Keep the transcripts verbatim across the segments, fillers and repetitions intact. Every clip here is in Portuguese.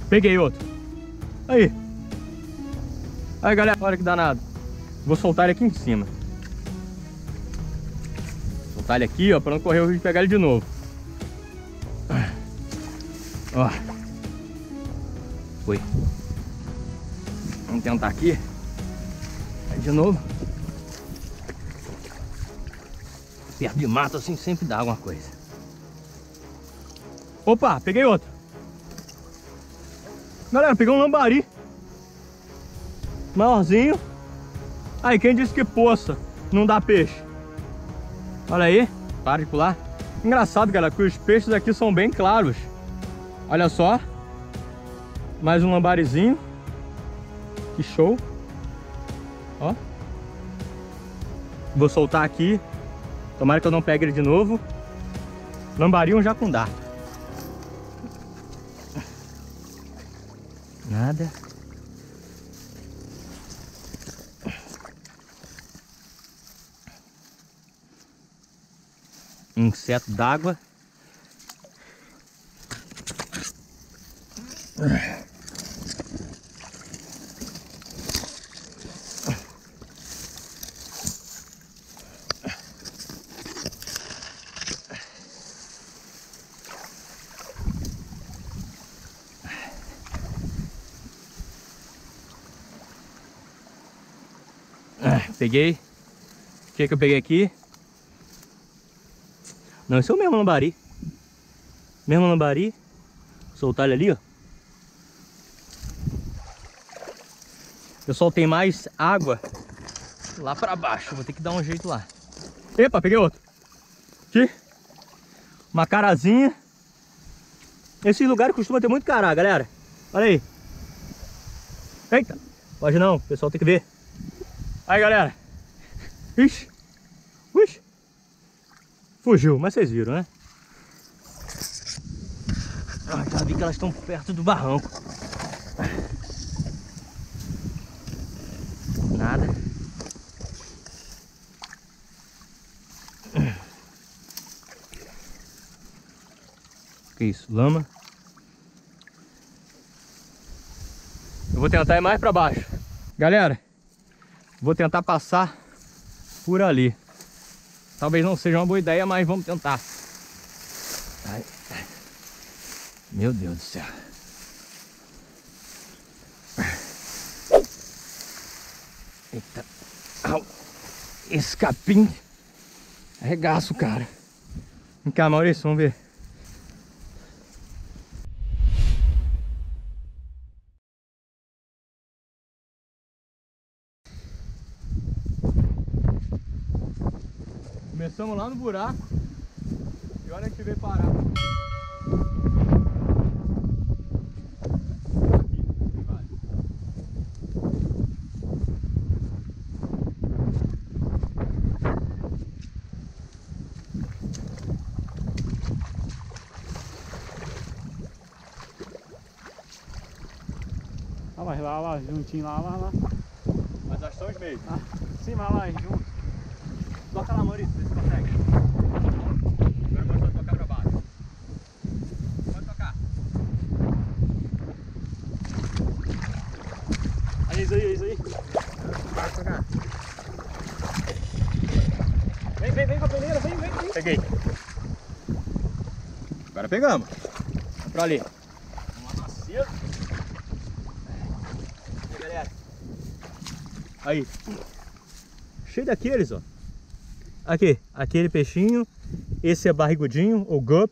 Peguei outro. Aí. Aí, galera, olha que danado. Vou soltar ele aqui em cima. Soltar ele aqui, ó, pra não correr o risco de pegar ele de novo. Ó. Foi. Vamos tentar aqui. Aí de novo. Perto de mato assim sempre dá alguma coisa. Opa, peguei outro. Galera, peguei um lambari. Maiorzinho. Aí, quem disse que poça não dá peixe? Olha aí, para de pular. Engraçado, galera, que os peixes aqui são bem claros. Olha só. Mais um lambarizinho. Que show. Ó. Vou soltar aqui. Tomara que eu não pegue ele de novo. Lambari um jacundá. Nada. Inseto d'água. Peguei. O que que eu peguei aqui? Não, esse é o mesmo lambari. Mesmo lambari. Soltar ele ali, ó. Eu soltei mais água lá pra baixo. Vou ter que dar um jeito lá. Epa, peguei outro. Aqui. Uma carazinha. Esse lugar costuma ter muito cará, galera. Olha aí. Eita. Pode não, o pessoal tem que ver. Aí, galera. Ixi. Ixi. Fugiu, mas vocês viram, né? Ah, já vi que elas estão perto do barranco. Nada. Que isso? Lama. Eu vou tentar ir mais pra baixo. Galera, vou tentar passar por ali. Talvez não seja uma boa ideia, mas vamos tentar. Ai. Meu Deus do céu. Eita. Au. Esse capim arregaço, cara. Vem cá, Maurício, vamos ver. Começamos lá no buraco e olha que veio parar. Aqui, vai. Ah, vai lá, lá, juntinho lá, lá, lá. Mas nós estamos mesmo. Ah, sim, vai lá, junto. Toca lá, Maurício, vê se consegue. Agora eu vou tocar pra baixo. Pode tocar. Aí, isso aí, isso aí. Pode tocar. Vem, vem, vem com a peneira, vem, vem, vem. Peguei. Agora pegamos. Vamos pra ali. Vamos lá, macio. Aí, galera. Aí. Cheio daqueles, ó. Aqui, aquele peixinho. Esse é barrigudinho, ou gup.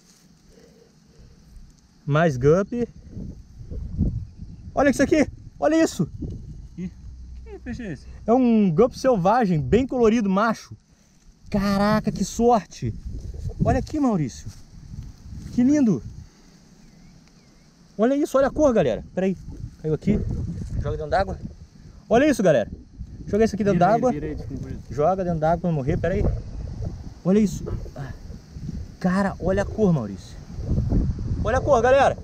Mais gup. Olha isso aqui, olha isso. Ih, que peixe é esse? É um gup selvagem, bem colorido, macho. Caraca, que sorte. Olha aqui, Maurício. Que lindo. Olha isso, olha a cor, galera. Pera aí, caiu aqui. Joga dentro d'água. Olha isso, galera. Joga isso aqui dentro d'água. Joga dentro d'água pra não morrer, pera aí. Olha isso. Cara, olha a cor, Maurício. Olha a cor, galera.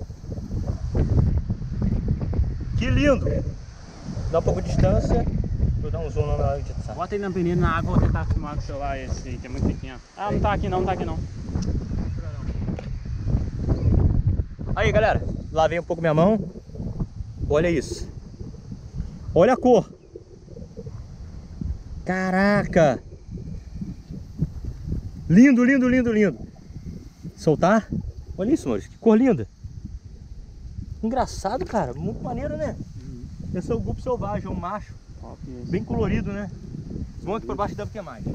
Que lindo. Dá um pouco de distância. Vou dar um zoom na hora de editar. Bota ele na peneira na água, vou tentar filmar com o celular esse aí, que é muito pequeno. Ah, não tá aqui não, não tá aqui não. Aí, galera. Lavei um pouco minha mão. Olha isso. Olha a cor. Caraca. Lindo, lindo, lindo, lindo. Soltar? Olha isso, Maurício. Que cor linda. Engraçado, cara. Muito maneiro, né? Uhum. Esse é o guppo selvagem, é um macho. Top, bem colorido, né? Bom, aqui por baixo deve ter mais.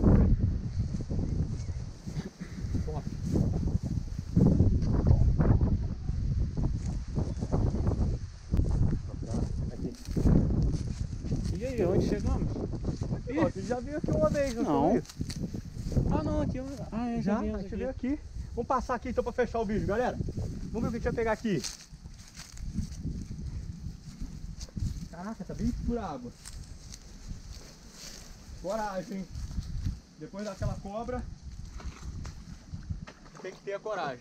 E aí, onde chegamos? Aqui, ó, você já veio aqui uma vez, não? Não. Ah, não, aqui. Ah, é, já, já vi, a gente veio aqui. Vamos passar aqui então pra fechar o vídeo, galera. Vamos ver o que a gente vai pegar aqui. Caraca, tá bem escura a água. Coragem. Depois daquela cobra, tem que ter a coragem.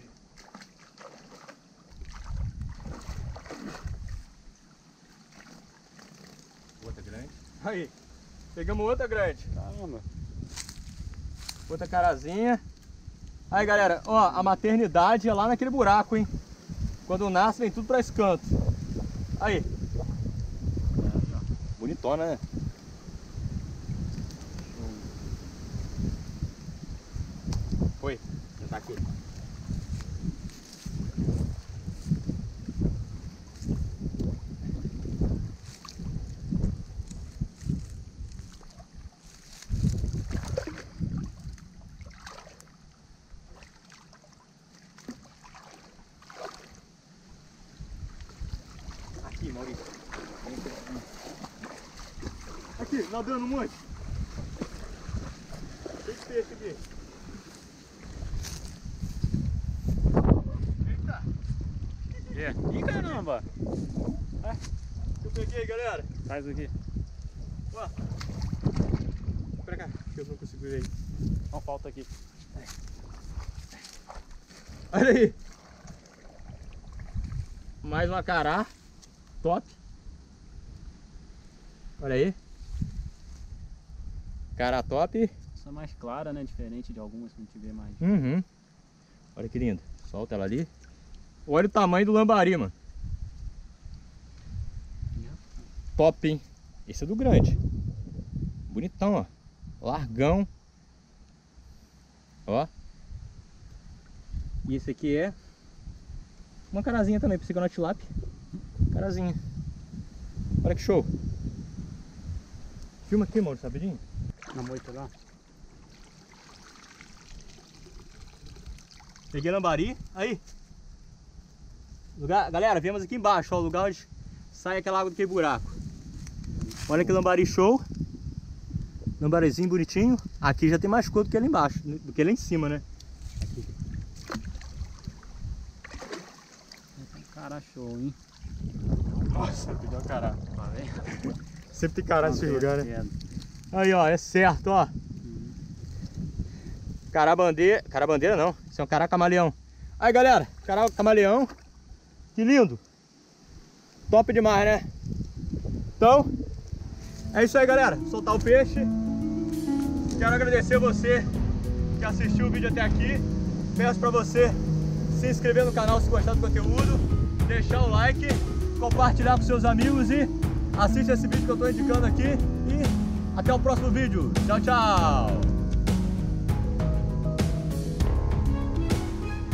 Outra grande. Aí, pegamos outra grande. Caramba. Outra carazinha. Aí, galera, ó, a maternidade é lá naquele buraco, hein? Quando nasce, vem tudo pra esse canto. Aí. Bonitona, né? Foi. Já tá aqui. Aqui, Maurício. Aqui, nadando muito. Tem peixe aqui. Eita! É. Ih, caramba! É. Eu peguei, galera. Faz aqui. Ó. Pra cá, que eu não consigo ver aí. Não falta aqui. Olha aí. Mais uma cará. Top. Olha aí. Cará top. Essa é mais clara, né? Diferente de algumas que a gente vê mais. Uhum. Olha que lindo. Solta ela ali. Olha o tamanho do lambari, mano. Top, hein? Esse é do grande. Bonitão, ó. Largão. Ó. E esse aqui é uma carazinha também, pra segurar na tilápia. Carazinha. Olha que show. Filma aqui, Maurício, rapidinho. Na moita lá. Peguei lambari. Aí. Lugar, galera, viemos aqui embaixo, ó, o lugar onde sai aquela água daquele buraco. Olha que lambari show. Lambarizinho bonitinho. Aqui já tem mais cor do que lá embaixo, do que lá em cima, né? Aqui. Cará show, hein? Nossa, pegou cará. Tá vendo? Sempre tem cará nesse lugar, né? Aí, ó, é certo, ó. Uhum. Cará bandeira. Cará bandeira não. Isso é um cará camaleão. Aí, galera, cará camaleão. Que lindo. Top demais, né? Então, é isso aí, galera. Soltar o peixe. Quero agradecer você que assistiu o vídeo até aqui. Peço pra você se inscrever no canal se gostar do conteúdo, deixar o like, compartilhar com seus amigos e assiste esse vídeo que eu tô indicando aqui. E até o próximo vídeo. Tchau, tchau!